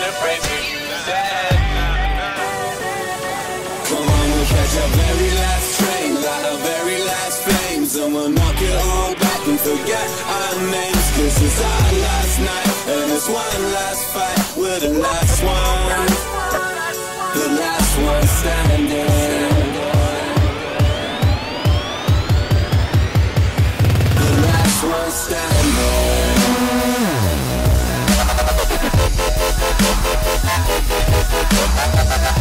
celebrate me. Yeah. Come on, we'll catch our very last train, light our very last flames, and we'll knock it all back and forget our names. This is our last night, and it's one last fight. We're the last one, the last one standing. The last one standing.